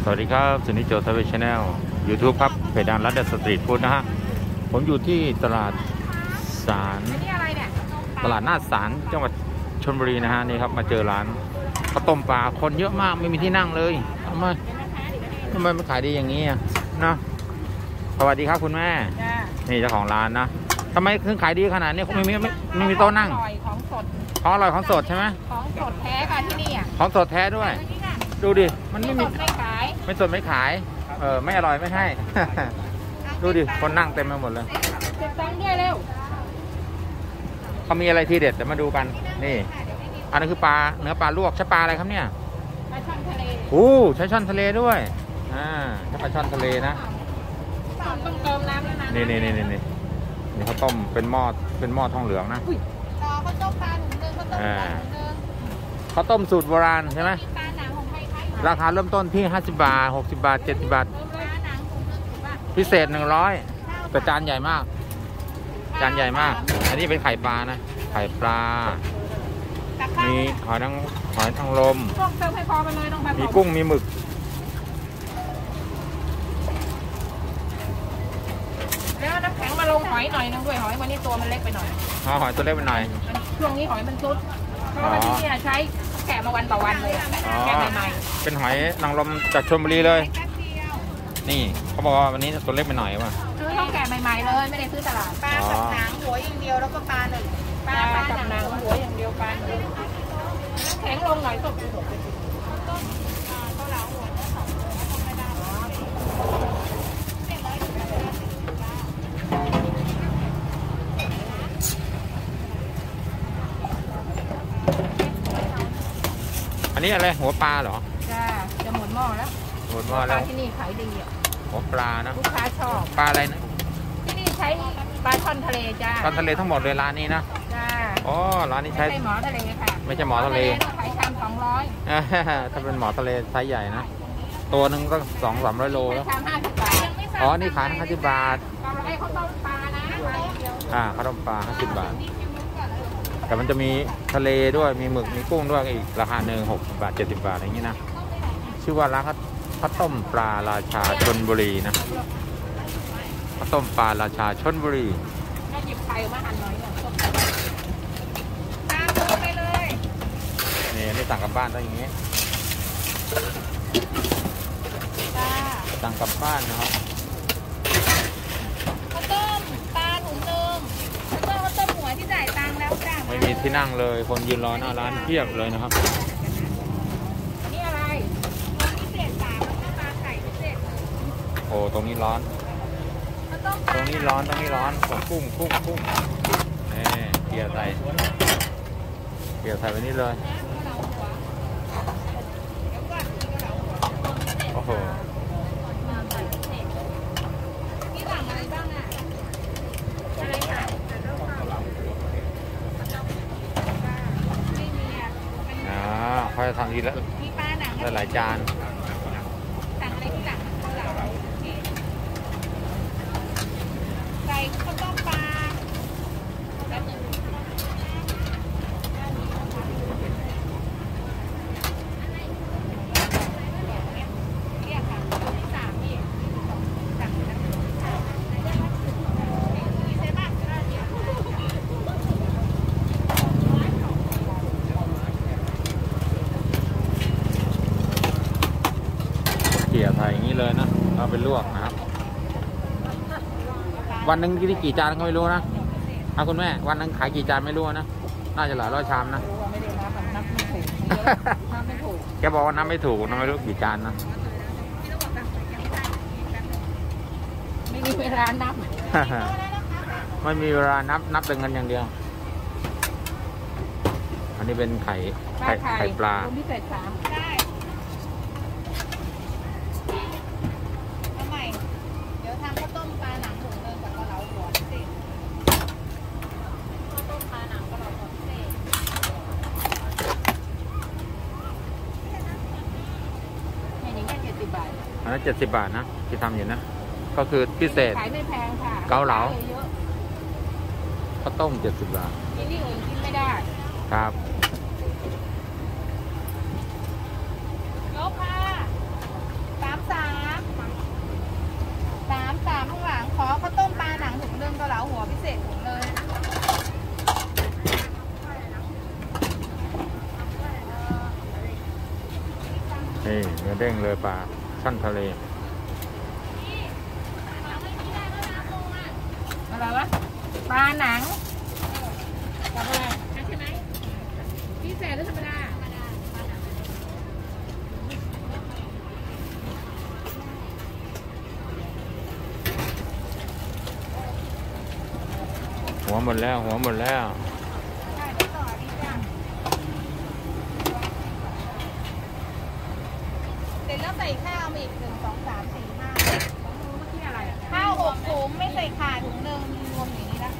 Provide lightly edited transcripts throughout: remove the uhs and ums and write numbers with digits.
สวัสดีครับสุนิจโจทวีชแนล YouTube ครับเพจดังรัฐสตรีทฟู้ดนะฮะผมอยู่ที่ตลาดสารตลาดหน้าสารจังหวัดชลบุรีนะฮะนี่ครับมาเจอร้านข้าวต้มปลาคนเยอะมากไม่มีที่นั่งเลยทำไมไม่ขายดีอย่างนี้นะสวัสดีครับคุณแม่นี่เจ้าของร้านนะทำไมถึงขายดีขนาดนี้ไม่มีโต๊ะนั่งของสดของอร่อยของสดใช่ไหมของสดแท้ค่ะที่นี่ของสดแท้ด้วยดูดิมันไม่มีไม่ขายไม่สดไม่ขายไม่อร่อยไม่ให้ ดูดิคนนั่งเต็มไปหมดเลยเก็บตังค์ด้วยเร็วเขามีอะไรทีเด็ดเดี๋ยวมาดูกันนี่อันนี้คือปลาเนื้อปลาลวกใช้ปลาอะไรครับเนี่ยปลาช่อนทะเลใช้ช่อนทะเลด้วยใช้ปลาช่อนทะเลนะต้องเติมน้ำแล้วนะนี่เขาต้มเป็นหม้อทองเหลืองนะเขาต้มปลาหนุ่มเดิมเขาต้มสูตรโบราณใช่ไหมราคาเริ่มต้นที่50 บาท60 บาท70 บาทพิเศษ100แต่จานใหญ่มากอันนี้เป็นไข่ปลานะไข่ปลามีหอยนางรมมีกุ้งมีหมึกแล้วน้ำแข็งมาลงหอยหน่อยนึงด้วยหอยวันนี้ตัวมันเล็กไปหน่อยหอยตัวเล็กไปหน่อยช่วงนี้หอยมันซุดเพราะว่าที่นี่ใช้แกะมาวันต่อวันเลยแกะใหม่ๆเป็นหอยนางรมจากชลบุรีเลยนี่เขาบอกว่าวันนี้ตัวเล็กไปหน่อยว่ะซื้อต้องแกะใหม่ๆเลยไม่ได้ซื้อตลาดปลากับหนังหัวอย่างเดียวแล้วก็ปลาหนึ่งปลากับหนังหัวอย่างเดียวปลาหนึ่งแข็งลงหน่อยสดอันนี้อะไรหัวปลาเหรอจ้าจะหมดหม้อแล้วปลาที่นี่ขายดีหัวปลานะลูกค้าชอบปลาอะไรนะที่นี่ใช้ปลาช่อนทะเลจ้าช่อนทะเลทั้งหมดเลยร้านนี้นะจ้าร้านนี้ใช้ไม่ใช่หมอทะเลค่ะไม่ใช่หมอทะเลขายชาม200 ถ้าเป็นหมอทะเลไซส์ใหญ่นะตัวหนึ่งก็200-300 โลแล้วชาม50 บาทนี่ขาย50 บาทเขาต้มปลานะข้าวต้มปลา50 บาทแต่มันจะมีทะเลด้วยมีหมึกมีกุ้งด้วยอีกราคาหนึ่ง60 บาท70 บาทอย่างนี้นะชื่อว่าร้านข้าวต้มปลาราชาชลบุรีนะข้าวต้มปลาราชาชลบุรีก็หยิบไข่มาหั่นหน่อยตามตัวไปเลยนี่สั่งกลับบ้านได้อย่างนี้สั่งกลับบ้านนะครับข้าวต้มปลาถุงนึงข้าวต้มหัวที่จ่ายตังค์แล้วจ้าไม่มีที่นั่งเลยคนยืนรอหน้าร้านเพียบเลยนะครับนี่อะไรพิเศษ3แล้วก็ปลาไข่พิเศษตรงนี้ร้อนตรงนี้ร้อนกุ้งนี่เกี่ยวใส่ไปนี่เลยโอ้โหนี่สั่งอะไรบ้างอะไรค่ะไม่มีเขาจะทำทีละมีปลาหนังหลายจานสั่งอะไรที่หลังไก่ข้าวต้มปลาเกี่ยวไทยอย่างนี้เลยนะเอาไปลวกนะครับวันหนึ่งกี่จานก็ไม่รู้นะคุณแม่วันหนึ่งขายกี่จานไม่รู้นะน่าจะหลายร้อยชามนะแกบอกว่านับไม่ถูกไม่รู้กี่จานนะไม่มีเวลานับไม่มีเวลานับเป็นเงินอย่างเดียวอันนี้เป็นไข่ปลาพิเศษ3ได้เดี๋ยวทำข้าวต้มปลาหนังถุงนึงกับกะเหลาหัวพิเศษข้าวต้มปลาหนังกะเหลาหัวพิเศษนี่แค่70 บาทอันนั้น70 บาทนะที่ทำอยู่นะก็คือพิเศษขายไม่แพงค่ะเกาเหลาข้าวต้ม70 บาทที่นี่อื่นกินไม่ได้ครับยกค่ะนี่เนื้อเด้งเลยปลาช่อนทะเลอะไรวะปลาหนังกับอะไรใช่ไหมพิเศษหรือธรรมดาหัวหมดแล้วหัวหมดแล้วได้ได้ต่อดีจ้ะเสร็จแล้วใส่ข้าวมาอีก1 2 3 4 5ของมือเมื่อกี้อะไรข้าว6 ถุงไม่ใส่ขาถุงหนึ่งรวมอย่างนี้ละ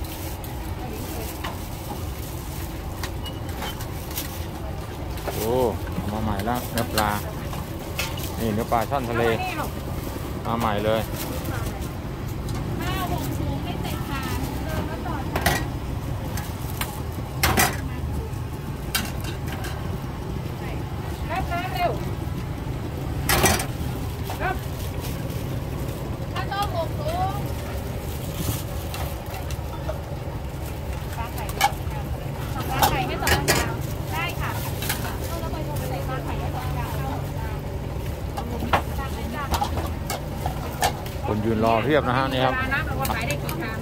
โอ้เอามาใหม่แล้วเนื้อปลา นี่เนื้อปลาช่อนทะเลมาใหม่เลยข้าว6 ถุงไม่ใส่ขาถุงหนึ่งแล้วต่อจ้ะรับน้ำเร็วรับข้าวต้ม6 ถุงปลาไข่ด้วยปลาไข่ให้2 ดาวได้ค่ะแล้วไปโทรไปใส่ปลาไข่ให้2 ดาวคนยืนรอเพียบนะฮะนี่ครับน้ำเราขายได้กี่ชาม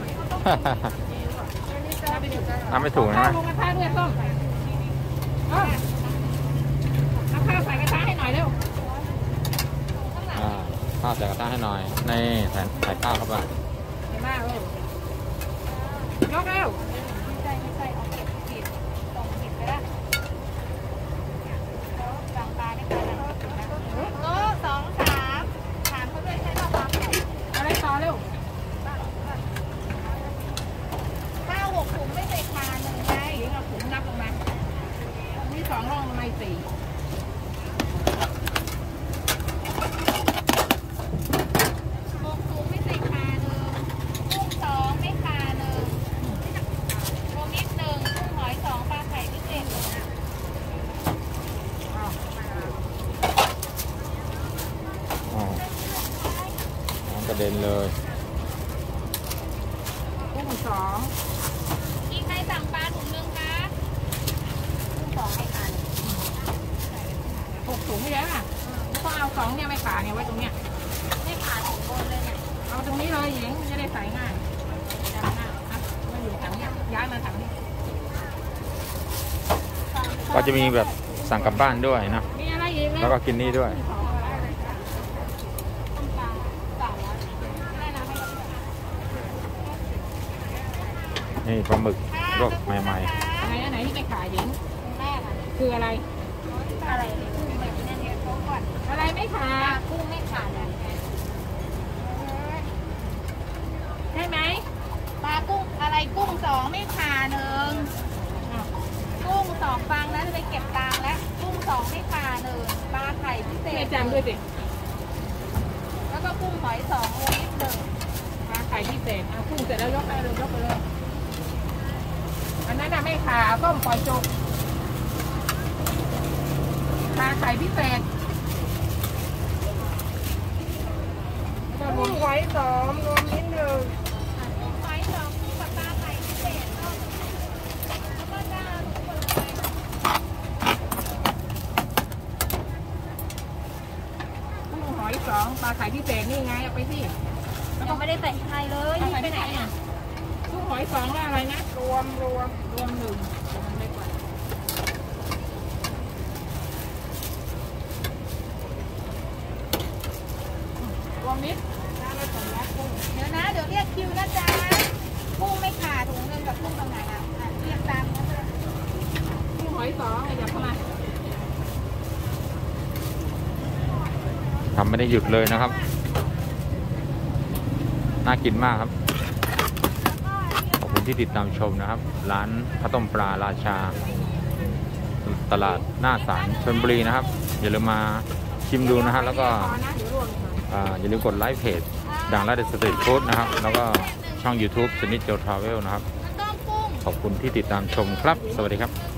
น้ำไม่ถูกนะลงกระทะด้วยส้มเอาข้าวใส่กระทะให้หน่อยเร็วข้าวใส่กระทะให้หน่อยนี่ใส่ข้าวเข้าไปเห็นไหมยกเร็วไม่ใช่เอาเก็บผิดส่งผิดไปแล้วจางปลาได้ปลาหนังโต๊ะ2 3ถามเขาด้วยใช้ข้าวปลาไข่อะไรต่อเร็วข้าว6 ถุงไม่ใส่คาหนึ่งไงเอาถุงนับลงมามี2 ร่องใน4 6 ถุงไม่ใส่คาหนึ่งกุ้ง2ไม่คาหนึ่งโรมิด1กุ้งหอย2ปลาไข่พิเศษ1 อ๋อน้ำกระเด็นเลยกุ้ง2มีใครสั่งปลาถุงนึงคะกุ้ง2ไม่คา6 ถุงไม่ได้ป่ะแล้วก็เอา2เนี่ยไม่ขาเนี่ยไว้ตรงเนี้ยไม่ขาถุงบนเลยเนี่ยเอาตรงนี้เลยหญิงจะได้ใส่ง่ายมาอยู่ถังเนี่ยย้ายมาถังนี้ก็จะมีแบบสั่งกลับบ้านด้วยนะมีอะไรอีกแล้วก็กินนี่ด้วย นี่ปลาหมึกลวกใหม่อะไรอันไหนที่ไม่ขายหญิงคืออะไรอะไรอะไรไม่ขากุ้งไม่ขาดใช่ไหมปลากุ้งอะไรกุ้ง2ไม่ขา1กุ้ง2ฟังแล้วจะไปเก็บตังค์แล้วกุ้ง2ไม่ขา1ปลาไข่พิเศษจำด้วยสิแล้วก็กุ้งหอย2โลนิด1ปลาไข่พิเศษเอากุ้งเสร็จแล้วยกไปเลยยกไปเลยอันนั้นน่ะไม่ขาส้มปล่อยจุกปลาไข่พิเศษกุ้งหอย2รวมนิด1กุ้งหอย2กุ้งกับปลาไข่พิเศษแล้วก็จะกุ้งหอย2ปลาไข่พิเศษนี่ไงเอาไปสิแล้วก็ไม่ได้ใส่ไข่เลยไปไหนอ่ะกุ้งหอย2แล้วอะไรนะรวม1รวมนิดเดี๋ยวนะเดี๋ยวเรียกคิวนะจ๊ะกุ้งไม่ขาดถุงนึงกับกุ้งตรงไหนอ่ะเรียกตามนะกุ้งหอย2อย่าเข้ามาทำไม่ได้หยุดเลยนะครับ น่ากินมากครับ ขอบคุณที่ติดตามชมนะครับ ร้านข้าวต้มปลาราชา ตลาดหน้าศาลชลบุรีนะครับ อย่าลืมมาชิมดูนะฮะแล้วก็อย่าลืมกดไลค์เพจดังและเดอะสตรีทฟู้ดนะครับ แล้วก็ช่อง YouTube สนิทโจทราเวลนะครับ ขอบคุณที่ติดตามชมครับ สวัสดีครับ